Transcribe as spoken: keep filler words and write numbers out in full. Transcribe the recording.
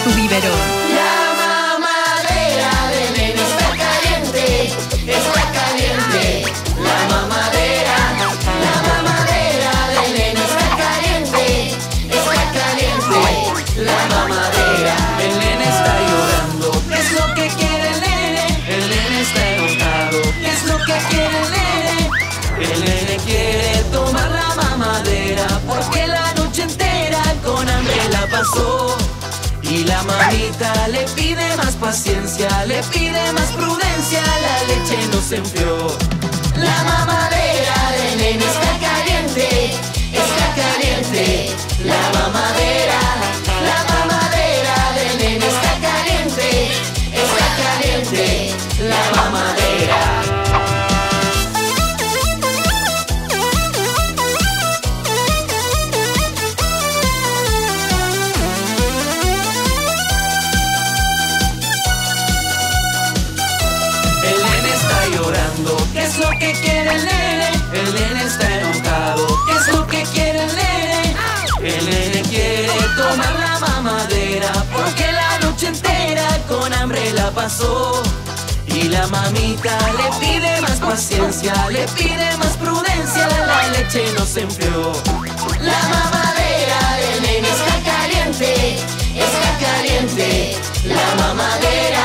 tu biberón. La mamadera del nene está caliente, está caliente. La mamadera, la mamadera del nene está caliente, está caliente. La mamadera. El nene está llorando. ¿Qué es lo que quiere el nene? El nene está enojado. ¿Qué es lo que quiere el nene? El nene quiere tomar la mamadera porque la noche entera con hambre la pasó. Y la mamita le pide más paciencia, le pide más prudencia, la leche no se enfrió. La mamadera del nene está caliente, está caliente. La mamadera, la mamadera del nene está caliente, está caliente. La mamadera. ¿Qué es lo que quiere el nene? El nene está enojado. ¿Qué es lo que quiere el nene? El nene quiere tomar la mamadera porque la noche entera con hambre la pasó. Y la mamita le pide más paciencia, le pide más prudencia, la leche no se enfrió. La mamadera del nene está caliente, está caliente. La mamadera.